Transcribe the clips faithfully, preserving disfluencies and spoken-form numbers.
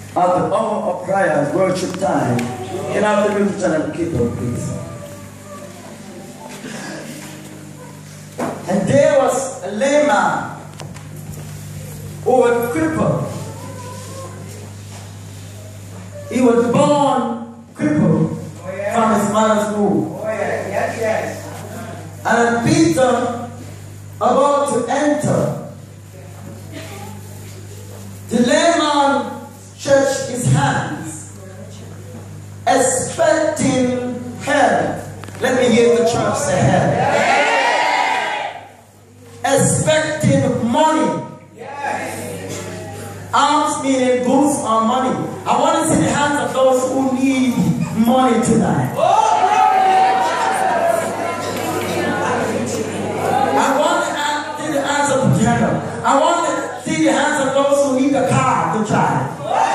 at the hour of prayer, worship time. Can I have the musician and keyboard, please? And there was a lame man who was crippled. He was born crippled oh, yeah. from his mother's womb. Oh, yeah. Yes, yes. And Peter, about to enter, the layman stretched his hands, expecting help. Let me hear the church say help. Yeah. Expecting money. Yeah. Alms meaning goods or money. I want to see the hands of those who need money tonight. Oh. I want to see the hands of the general. I want to see the hands of those who need a car to drive.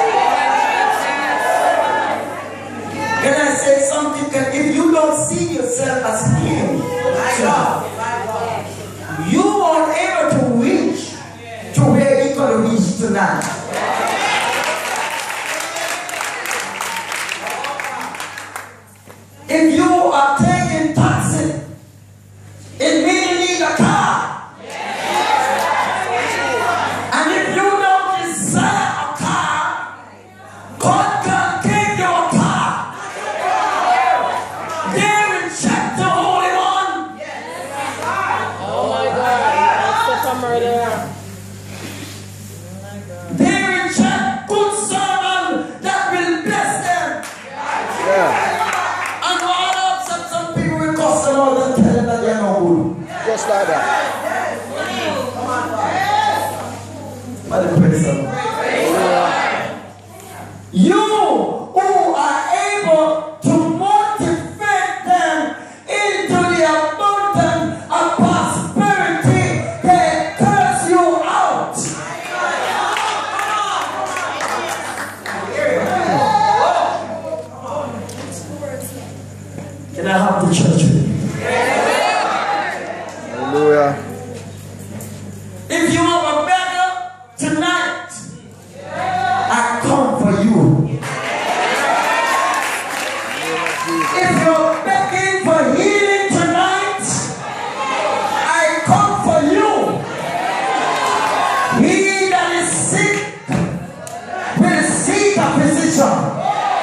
Can I say something? If you don't see yourself as him, you are able to reach to where you're going to reach tonight. If you are taking taxi, it means you need a car. And if you don't desire a car, God can give you a car. They reject the Holy One. Oh my God, that's such a murderer. They reject good sermon that will bless them. Yeah. Just like that. You who are able to motivate them into the abundance of prosperity, they curse you out. Can I have the church with me? Hallelujah. If you have a beggar tonight, I come for you. If you're begging for healing tonight, I come for you. He that is sick will seek a physician.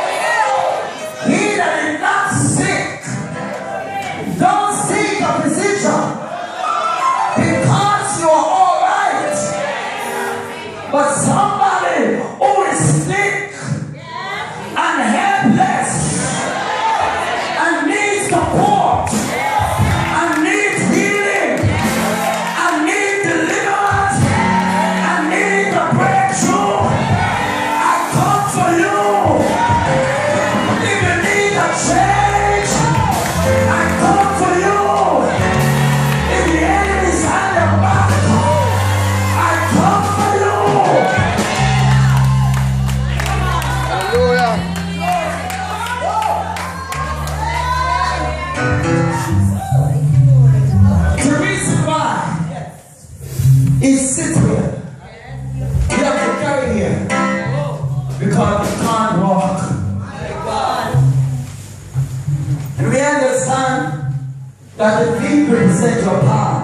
He that is not sick, don't seek a physician. Because you're all right. But somebody who is sick and helpless and needs support and needs healing and needs deliverance and needs a breakthrough, I come for you. If you need a change, I come for you. If the enemy's on your back, I come for you. Hallelujah. The reason why is sit here. You have to carry here because you can't walk. And we understand that the feet represent your heart.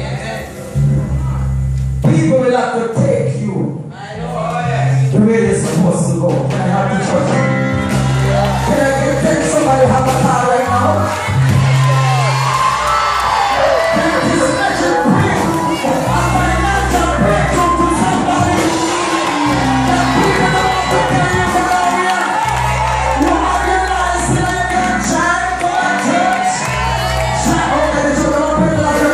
People will have to take you the way they're supposed to go. Can I have the church? Can I get can somebody have a car right now? Can you just imagine bring a financial breakthrough to somebody? That people don't want to carry you from area. You have your license and you can try to go to church. Try to get it to the open like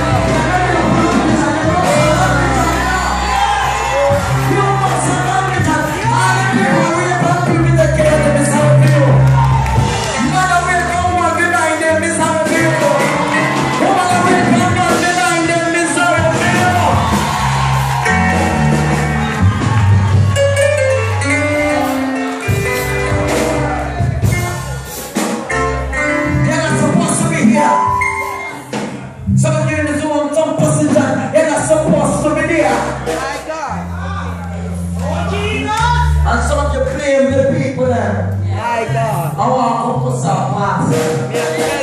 you must have it. All the people will help you with the care to be help you. None of And some of you blame the people then. My God. I want to put some class. Me- me